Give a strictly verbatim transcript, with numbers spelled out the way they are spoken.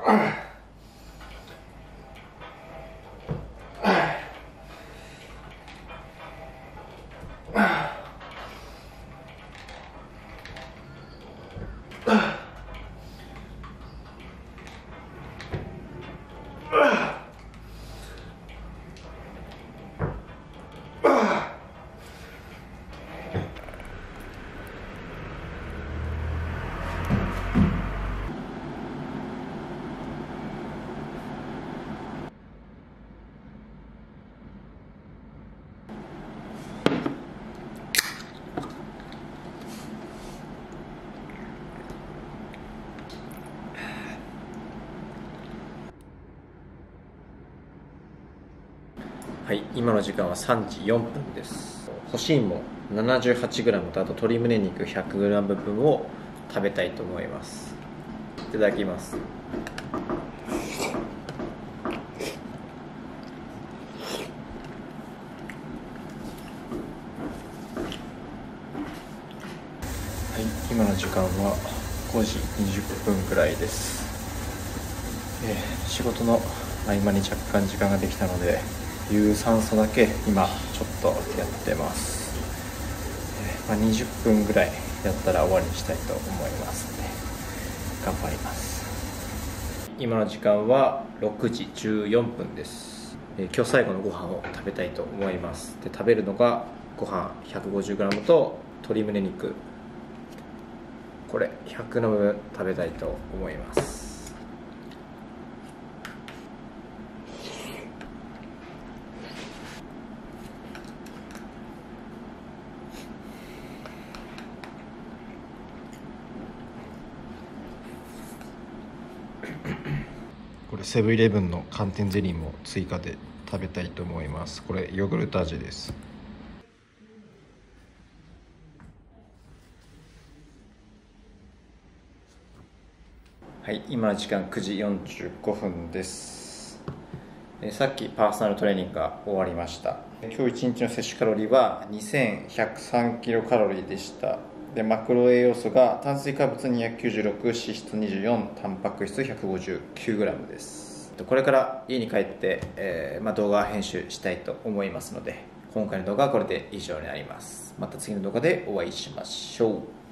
はい、今の時間はさんじよんぷんです。干し芋 ななじゅうはちグラム とあと鶏胸肉 ひゃくグラム 分を食べたいと思います。いただきます。はい、今の時間はごじにじゅっぷんくらいです。えー、仕事の合間に若干時間ができたので有酸素だけ今ちょっとやってます。えーまあ、にじゅっぷんぐらいやったら終わりにしたいと思いますので頑張ります。今の時間はろくじじゅうよんぷんです。えー、今日最後のご飯を食べたいと思います。で食べるのがご飯 ひゃくごじゅうグラム と鶏胸肉これ ひゃくグラム 分食べたいと思います。これセブンイレブンの寒天ゼリーも追加で食べたいと思います。これヨーグルト味です。はい、今の時間くじよんじゅうごふんです。えさっきパーソナルトレーニングが終わりました。今日いちにちの摂取カロリーはにせんひゃくさんキロカロリーでした。でマクロ栄養素が炭水化物にひゃくきゅうじゅうろく、脂質にじゅうよん、タンパク質 ひゃくごじゅうきゅうグラム です。これから家に帰って、えーまあ、動画編集したいと思いますので今回の動画はこれで以上になります。また次の動画でお会いしましょう。